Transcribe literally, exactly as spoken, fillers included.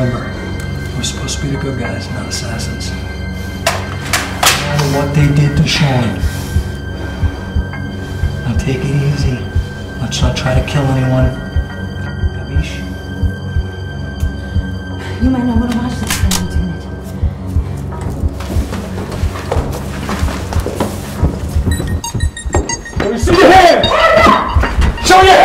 Remember, we're supposed to be the good guys, not assassins. No matter what they did to Sean. Now take it easy. Let's not try to kill anyone. Gabish? You might not want to watch this film, doing it. Let me see your hands! Show your hands!